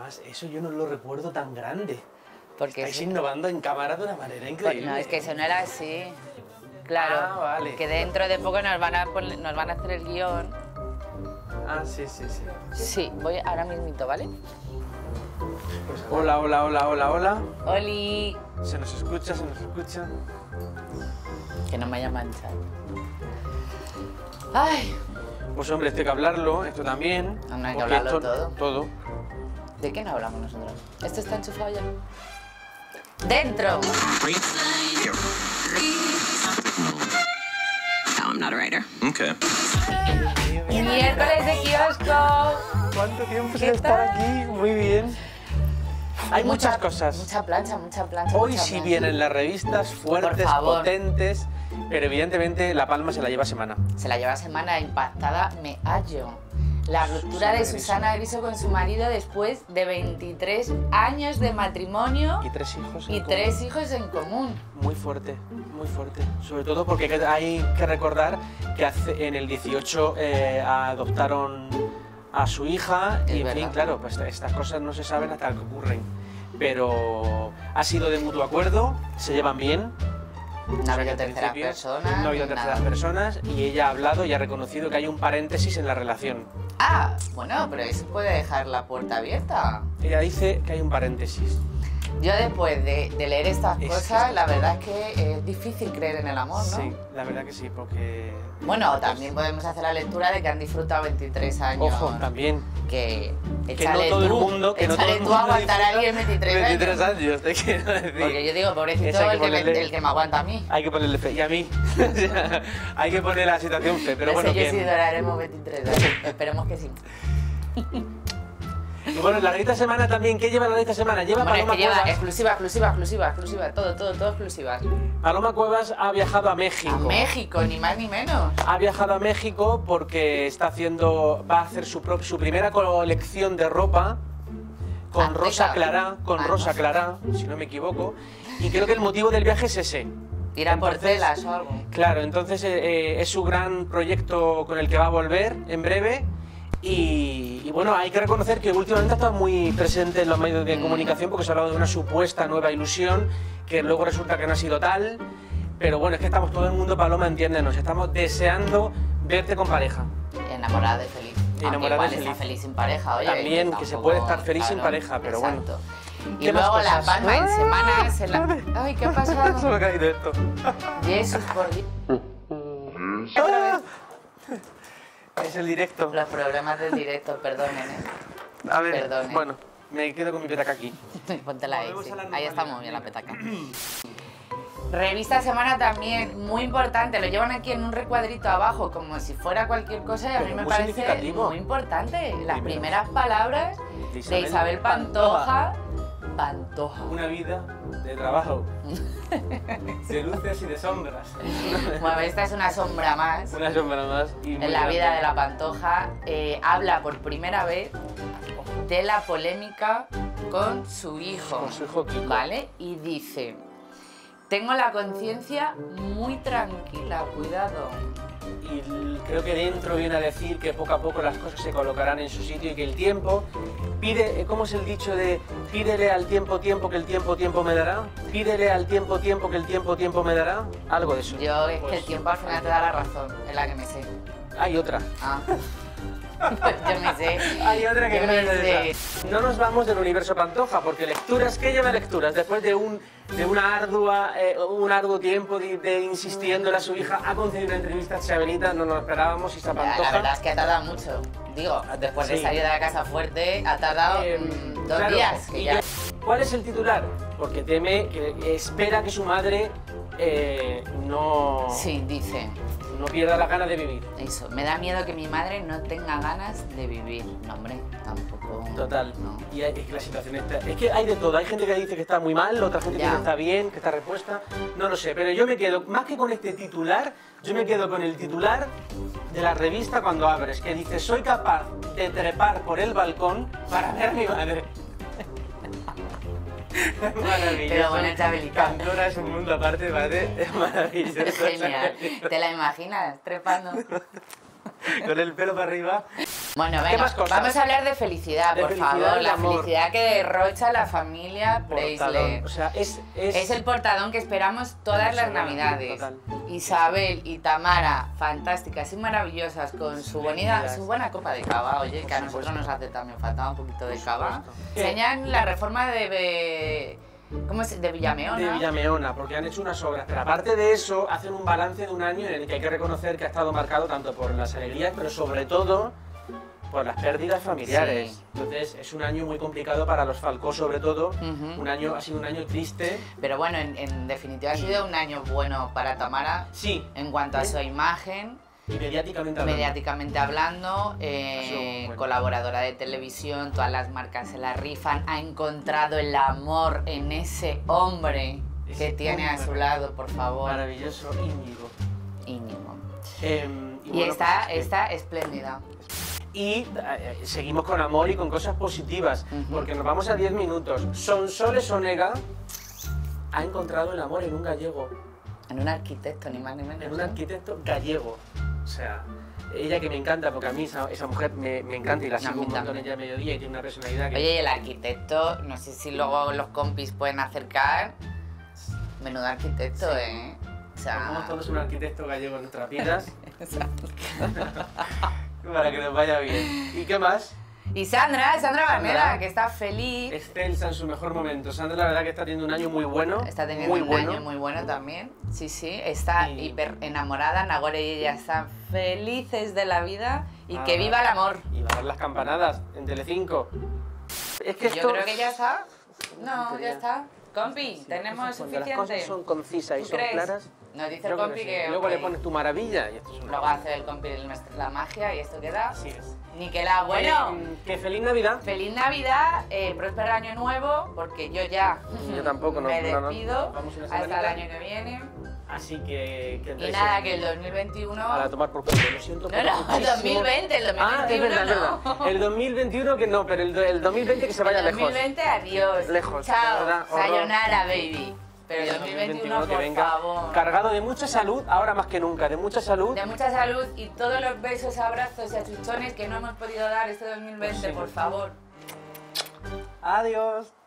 además, eso yo no lo recuerdo tan grande. Porque Estáis innovando en cámara de una manera increíble. No, es que eso no era así. Claro, vale. que dentro de poco nos van a hacer el guión. Ah, sí. Sí, voy ahora mismito, ¿vale? Pues, hola. ¡Oli! Se nos escucha. Que no me haya manchado. ¡Ay! Pues hombre, esto hay que hablarlo, esto también. No hay que hablarlo todo. ¿De qué no hablamos nosotros? ¿Esto está enchufado ya? ¡Dentro! No, I'm not a writer. Okay. ¡Miércoles de kiosco! ¿Cuánto tiempo ¿Qué sin estar tal? aquí? Muy bien. Hay muchas cosas. Mucha plancha. Hoy mucha sí plancha. vienen las revistas fuertes, Por favor. potentes, pero evidentemente La Palma se la lleva semana. Se la lleva semana impactada, me hallo. La ruptura de Susana Griso con su marido después de 23 años de matrimonio Y 3 hijos. en y común. 3 hijos en común. Muy fuerte. Sobre todo porque hay que recordar que en el 18 adoptaron a su hija Es y en verdad. fin, claro, pues estas cosas no se saben hasta que ocurren. Pero ha sido de mutuo acuerdo, se llevan bien. No ha habido Al terceras principio, personas. No ha habido ni terceras nada. personas y ella ha hablado y ha reconocido que hay un paréntesis en la relación. Ah, bueno, pero eso puede dejar la puerta abierta. Ella dice que hay un paréntesis. Yo después de leer estas Es cosas, que- la verdad es que es difícil creer en el amor, ¿no? Sí, la verdad que sí, porque... Bueno, también podemos hacer la lectura de que han disfrutado 23 años. Ojo, también. Que Que échale no todo el tú, mundo... Que no todo échale el tú mundo a aguantar a disfruta alguien 23 años. años, te quiero decir. Porque yo digo, pobrecito, Eso hay que el ponerle- que me aguanta a mí. Hay que ponerle fe. Y a mí. Hay que poner la situación fe, pero No bueno, sé yo que... si duraremos 23 años. Esperemos que sí. Y bueno, la revista semana también, ¿qué lleva la revista semana? Lleva Bueno, es Paloma que lleva Cuevas. exclusiva. Todo exclusiva. Paloma Cuevas ha viajado a México. A México, ni más ni menos. Ha viajado a México porque va a hacer su primera colección de ropa con Azteca. Rosa Clará, no. Clará, si no me equivoco. Y creo que el motivo del viaje es ese. Irán por Entonces, telas o algo. Claro, entonces es su gran proyecto con el que va a volver en breve. Y bueno, hay que reconocer que últimamente ha estado muy presente en los medios de comunicación porque se ha hablado de una supuesta nueva ilusión que luego resulta que no ha sido tal. Pero bueno, es que estamos todo el mundo, Paloma, entiéndenos, estamos deseando verte con pareja. Enamorada de feliz. Y Aunque enamorada igual de está feliz. feliz sin pareja, oye. También, que se tampoco- puede estar feliz sin pareja, pero bueno. exacto. Y ¿Qué más luego La cosas? Palma en semanas... En la... Ay, ¿qué ha pasado? Solo ha caído esto. Jesús, por Dios. Es el directo. Los problemas del directo, perdonen, ¿eh? A ver, Perdone. bueno, me quedo con mi petaca aquí. Póntela ahí, Volvemos sí. a la Ahí normalidad. estamos, bien la petaca. Revista Semana también, muy importante. Lo llevan aquí en un recuadrito abajo, como si fuera cualquier cosa, y a mí Pero me muy parece significativo. muy importante. Las Primero. primeras palabras de Isabel Pantoja. Pantoja. Una vida de trabajo, de luces y de sombras. Bueno, esta es una sombra más. Una sombra más. Y muy En la vida grande. de la Pantoja habla por primera vez de la polémica con su hijo. Con su hijo Kiko. ¿Vale? Y dice: tengo la conciencia muy tranquila, cuidado. Y creo que dentro viene a decir que poco a poco las cosas se colocarán en su sitio y que el tiempo pide, ¿cómo es el dicho de pídele al tiempo que el tiempo me dará? Pídele al tiempo que el tiempo me dará. Algo de eso. Yo es que Pues, el tiempo al final te da la razón, es la que me sé. Hay otra. Ah. Pues yo me sé. Hay otra que Yo no me es de sé. esa. No nos vamos del universo Pantoja, porque lecturas, ¿qué lleva lecturas? Después de un arduo tiempo de insistiéndole a su hija, ha concedido una entrevista a Chabelita, no nos lo esperábamos, y esa La Pantoja... verdad es que ha tardado mucho. Digo, después de Sí. salir de la casa fuerte, ha tardado 2 claro, días. Que y ya... ¿Cuál es el titular? Porque teme, que espera que su madre no Sí, dice. no pierda las ganas de vivir. Eso, me da miedo que mi madre no tenga ganas de vivir. No, hombre, tampoco. Total. No. Y es que la situación está... Es que hay de todo. Hay gente que dice que está muy mal, otra gente que Ya. dice que está bien, que está repuesta. No lo sé, pero yo me quedo, más que con este titular, yo me quedo con el titular de la revista cuando abres, que dice: soy capaz de trepar por el balcón para ver a mi madre. Maravilloso. Pero bueno, Chabelita. Pandora es un mundo aparte, ¿vale? Es maravilloso. Es genial. ¿Te la imaginas trepando? Con el pelo para arriba. Bueno, ¿Qué venga, más cosas? vamos a hablar de felicidad, De por felicidad favor. y La amor. felicidad que derrocha la familia Preisler. O sea, es Es el portadón que esperamos todas las Total, navidades. total. Isabel y Tamara, fantásticas y maravillosas, con su buena copa de cava, oye, que a nosotros nos hace también falta un poquito de cava. Enseñan la reforma de Villameona. de Villameona, porque han hecho unas obras. Pero aparte de eso, hacen un balance de un año en el que hay que reconocer que ha estado marcado tanto por las alegrías, pero sobre todo por las pérdidas familiares. Sí. Entonces es un año muy complicado para los Falcó, sobre todo. Ha sido un año triste. Pero bueno, en definitiva ha sido un año bueno para Tamara. Sí. En cuanto a su imagen. Y mediáticamente hablando. Bueno. Colaboradora de televisión, todas las marcas se la rifan, ha encontrado el amor en ese hombre que tiene a su lado, por favor. Maravilloso, Íñigo. Íñigo. Y Y bueno, está, pues está espléndida. Y seguimos con amor y con cosas positivas, porque nos vamos a 10 minutos. Sonsoles Onega ha encontrado el amor en un gallego. En un arquitecto, ni más ni menos. En un arquitecto gallego. O sea, ella que me encanta, porque a mí esa mujer me encanta y la sigo un montón ella a mediodía y tiene una personalidad que... Oye, y el arquitecto, no sé si luego los compis pueden acercar. Menudo arquitecto, Sí. ¿eh? O sea... Somos todos un arquitecto gallego en nuestras vidas. Para que nos vaya bien. ¿Y qué más? Y Sandra Barneda, Sandra. que está feliz. Excelsa en su mejor momento. Sandra, la verdad que está teniendo un año muy bueno. Está teniendo un año muy bueno también. Sí, sí. Está hiper enamorada. Nagore y ella están felices de la vida. Y que viva el amor. Y va a dar las campanadas en Telecinco. Es que Yo creo que ya está. No, ya está. Compi, tenemos Cuando las suficiente. cosas son concisas y ¿Tú son crees? claras. Nos dice yo el creo compi sí. que... Luego ok. le pones tu maravilla y esto es una... Luego hace el compi la magia y esto queda... Así es. Niquelá. Bueno, Que feliz Navidad. feliz Navidad, próspero año nuevo, porque yo ya Yo tampoco, me despido vamos una hasta el semanita. año que viene. Así que Y nada, que el 2021... Para tomar por culo, lo siento. No, no, el 2020, el 2021 Ah, es verdad, no. es verdad. El 2021 que no, pero el 2020 que se vaya El lejos. 2020, adiós. Lejos, de Chao, verdad, horror. sayonara, baby. Pero el 2021, que por venga favor. cargado de mucha salud, ahora más que nunca, de mucha salud. De mucha salud y todos los besos, abrazos y achuchones que no hemos podido dar este 2020, Pues sí. por favor. Adiós.